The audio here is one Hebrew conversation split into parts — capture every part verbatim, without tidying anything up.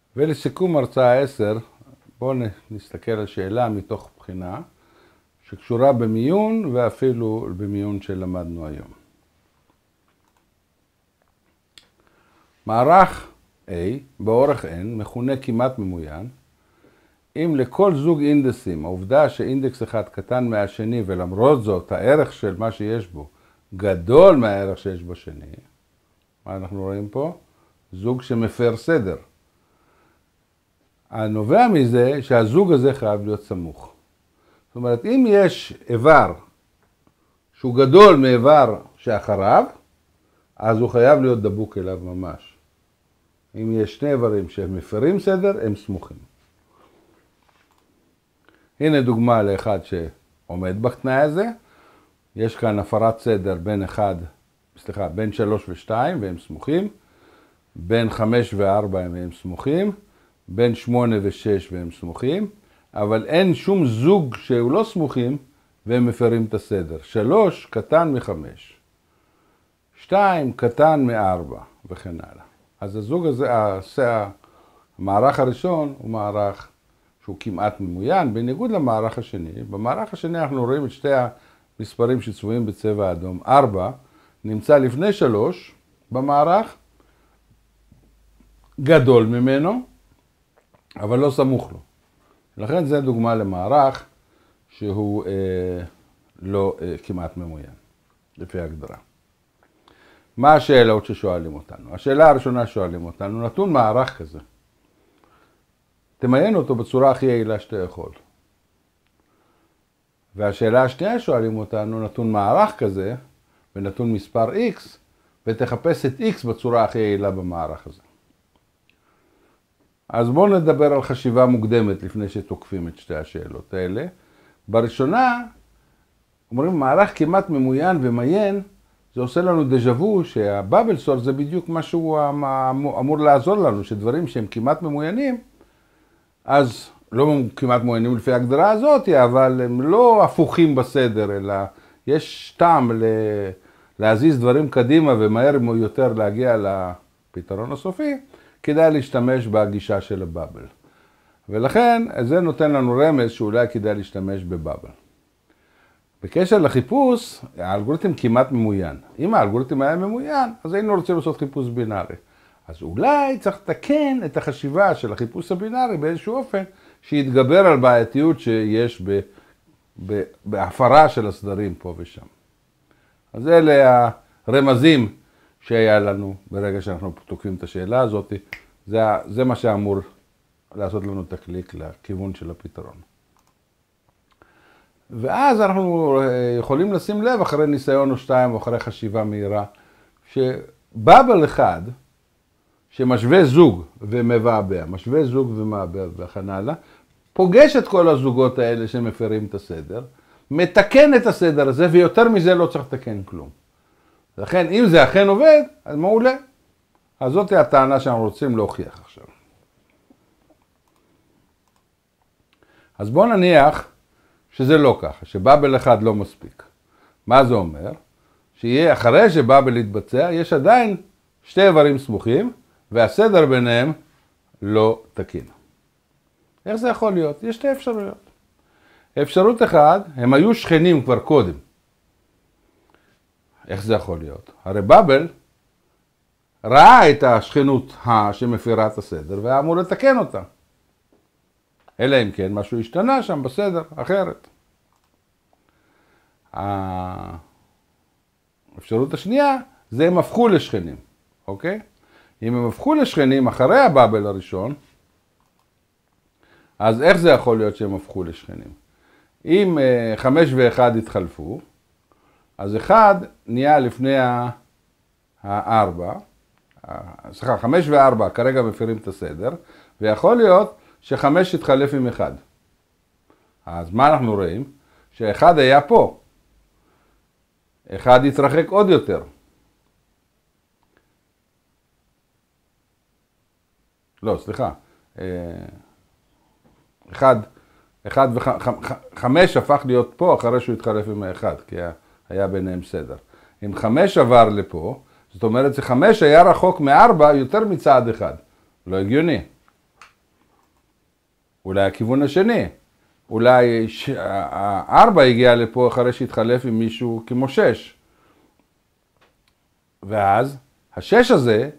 ולסיכום הרצאה עשר, בואו נסתכל על שאלה מתוך בחינה שקשורה במיון ואפילו במיון שלמדנו היום. מערך A באורך N מכונה כמעט ממוין, אם לכל זוג אינדקסים, העובדה שאינדקס אחד קטן מהשני ולמרות זאת הערך של מה שיש בו גדול מהערך שיש בשני, מה אנחנו רואים פה? זוג שמפר סדר. הנובע מזה שהזוג הזה חייב להיות סמוך. זאת אומרת, אם יש איבר שהוא גדול מאיבר שאחריו, אז הוא חייב להיות דבוק אליו ממש. אם יש שני איברים שהם מפרים סדר, הם סמוכים. הנה דוגמה לאחד שעומד בתנאי הזה. יש כאן הפרת סדר בין אחד, סליחה, בין שלוש ושתיים והם סמוכים, בין חמש וארבע הם סמוכים, בין שמונה ושש והם סמוכים, אבל אין שום זוג שהוא לא סמוכים והם מפרים את הסדר. שלוש קטן מחמש, שתיים קטן מארבע וכן הלאה. אז הזוג הזה, המערך הראשון הוא מערך שהוא כמעט ממוין, בניגוד למערך השני. במערך השני אנחנו רואים את שתי המספרים שצבועים בצבע אדום. ארבע נמצא לפני שלוש במערך, גדול ממנו, אבל לא סמוך לו. לכן זה דוגמה למערך שהוא אה, לא אה, כמעט ממוין, לפי ההגדרה. מה השאלות ששואלים אותנו? השאלה הראשונה שואלים אותנו, נתון מערך כזה. תמיין אותו בצורה הכי יעילה שאתה יכול. והשאלה השנייה שואלים אותנו, נתון מערך כזה, ונתון מספר X, ותחפש את X בצורה הכי יעילה במערך הזה. אז בואו נדבר על חשיבה מוקדמת לפני שתוקפים את שתי השאלות האלה. בראשונה, אומרים, מערך כמעט ממוין ומיין, זה עושה לנו דז'ה וו שהבאבל סורט זה בדיוק מה שהוא אמור לעזור לנו, שדברים שהם כמעט ממוינים, אז לא כמעט ממוינים לפי ההגדרה הזאת, אבל הם לא הפוכים בסדר, אלא יש טעם להזיז דברים קדימה ומהר יותר להגיע לפתרון הסופי, כדאי להשתמש בגישה של הבאבל. ולכן זה נותן לנו רמז שאולי כדאי להשתמש בבאבל. בקשר לחיפוש, האלגוריתם כמעט ממוין. אם האלגוריתם היה ממוין, אז היינו רוצים לעשות חיפוש בינארי. אז אולי צריך לתקן את החשיבה של החיפוש הבינארי באיזשהו אופן, שיתגבר על בעייתיות שיש ב, ב, בהפרה של הסדרים פה ושם. אז אלה הרמזים שהיה לנו ברגע שאנחנו תוקפים את השאלה הזאת. זה, זה מה שאמור לעשות לנו את הקליק לכיוון של הפתרון. ואז אנחנו יכולים לשים לב אחרי ניסיון או שתיים או אחרי חשיבה מהירה, שבאבל אחד שמשווה זוג ומבעבע, משווה זוג ומבעבע וכן הלאה, פוגש את כל הזוגות האלה שמפרים את הסדר, מתקן את הסדר הזה, ויותר מזה לא צריך לתקן כלום. לכן אם זה אכן עובד, אז מעולה. אז זאת הטענה שאנחנו רוצים להוכיח עכשיו. אז בואו נניח שזה לא ככה, שבאבל אחד לא מספיק. מה זה אומר? שיהיה אחרי שבאבל יתבצע, יש עדיין שתי איברים סמוכים, והסדר ביניהם לא תקין. איך זה יכול להיות? יש שתי אפשרויות. אפשרות אחת, הם היו שכנים כבר קודם. איך זה יכול להיות? הרי באבל ראה את השכנות שמפירה את הסדר, והיה אמור לתקן אותה. אלא אם כן, משהו השתנה שם בסדר, אחרת. האפשרות השנייה, זה הם הפכו לשכנים, אוקיי? אם הם הפכו לשכנים אחרי הבאבל הראשון, אז איך זה יכול להיות שהם הפכו לשכנים? אם חמש ואחד התחלפו, אז אחד נהיה לפני הארבע, סליחה, חמש וארבע כרגע מפירים את הסדר, ויכול להיות שחמש התחלף עם אחד. אז מה אנחנו רואים? שאחד היה פה. אחד התרחק עוד יותר. לא, סליחה. אחד, אחד וחמש הפך להיות פה אחרי שהוא התחלף עם האחד, כי היה ביניהם סדר. אם חמש עבר לפה, זאת אומרת שחמש היה רחוק מארבע יותר מצעד אחד. לא הגיוני. אולי הכיוון השני. אולי ארבע הגיע לפה אחרי שהתחלף עם מישהו כמו שש. ואז השש הזה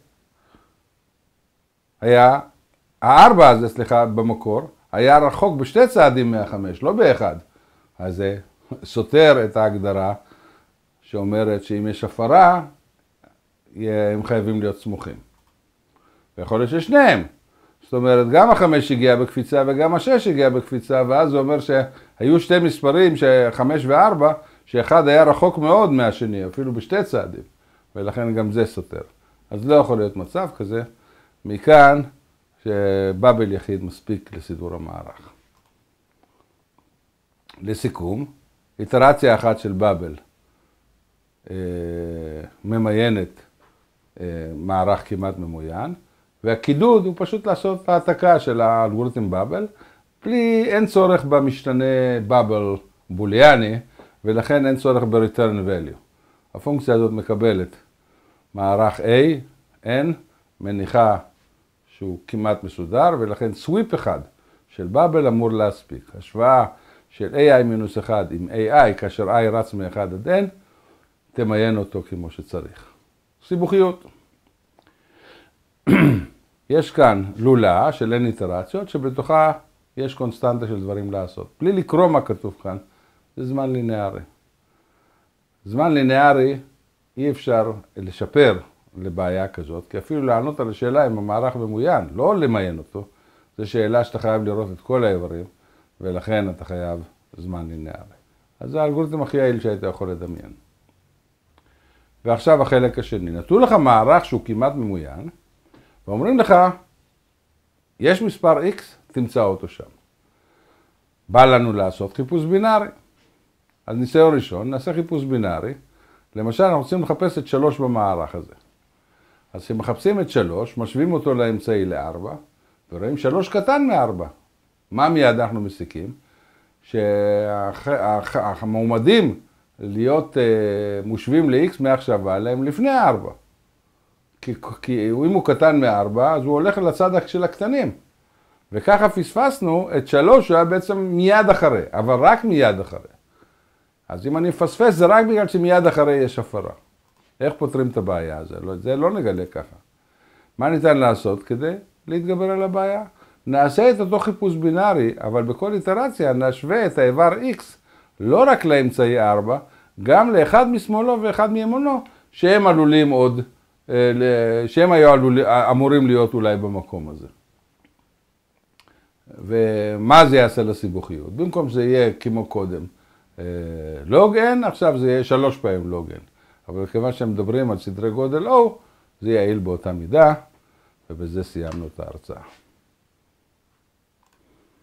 היה, הארבע הזה, סליחה, במקור, היה רחוק בשתי צעדים מהחמש, לא באחד. אז זה סותר את ההגדרה שאומרת שאם יש הפרה, הם חייבים להיות סמוכים. ויכול להיות ששניהם. זאת אומרת, גם החמש הגיע בקפיצה וגם השש הגיע בקפיצה, ואז זה אומר שהיו שתי מספרים, חמש וארבע, שאחד היה רחוק מאוד מהשני, אפילו בשתי צעדים, ולכן גם זה סותר. אז לא יכול להיות מצב כזה, מכאן שבאבל יחיד מספיק לסידור המערך. לסיכום, איטרציה אחת של באבל אה, ממיינת אה, מערך כמעט ממוין, והקידוד הוא פשוט לעשות העתקה של האלגוריתם באבל, בלי, אין צורך במשתנה באבל בוליאני, ולכן אין צורך ב-return value. הפונקציה הזאת מקבלת מערך A, N, מניחה שהוא כמעט מסודר, ולכן סוויפ אחד של באבל אמור להספיק. השוואה של איי איי מינוס אחד עם איי איי, כאשר I רץ מ-אחד עד N, תמיין אותו כמו שצריך. סיבוכיות. יש כאן לולה של N איטרציות, שבתוכה יש קונסטנטה של דברים לעשות. בלי לקרוא מה כתוב כאן, זה זמן לינארי. זמן לינארי אי אפשר לשפר לבעיה כזאת, כי אפילו לענות על השאלה אם המערך ממוין, לא למיין אותו, זו שאלה שאתה חייב לראות את כל האיברים, ולכן אתה חייב זמן לינארי. אז זה האלגוריתם הכי יעיל שהיית יכול לדמיין. ועכשיו החלק השני. נתנו לך מערך שהוא כמעט ממוין, ואומרים לך, יש מספר X, תמצא אותו שם. בא לנו לעשות חיפוש בינארי. אז ניסיון ראשון, נעשה חיפוש בינארי. למשל, אנחנו רוצים לחפש את שלוש במערך הזה. אז כשמחפשים את שלוש, משווים אותו לאמצעי לארבע, ורואים שלוש קטן מארבע. מה מיד אנחנו מסיקים? שהמועמדים להיות מושווים ל-X מעכשיו ועלה הם לפני ארבע. כי, כי אם הוא קטן מארבע, אז הוא הולך לצד של הקטנים. וככה פספסנו את שלוש, שהוא היה בעצם מיד אחרי, אבל רק מיד אחרי. אז אם אני מפספס, זה רק בגלל שמיד אחרי יש הפרה. איך פותרים את הבעיה הזאת? זה לא נגלה ככה. מה ניתן לעשות כדי להתגבר על הבעיה? נעשה את אותו חיפוש בינארי, אבל בכל איטרציה נשווה את האיבר X, לא רק לאמצעי ארבע, גם לאחד משמאלו ואחד מימונו, שהם עלולים עוד, שהם היו עלול, אמורים להיות אולי במקום הזה. ומה זה יעשה לסיבוכיות? במקום שזה יהיה כמו קודם, לוג N, עכשיו זה יהיה שלוש פעמים לוג N. אבל כיוון שהם מדברים על סדרי גודל O, זה יעיל באותה מידה, ובזה סיימנו את ההרצאה.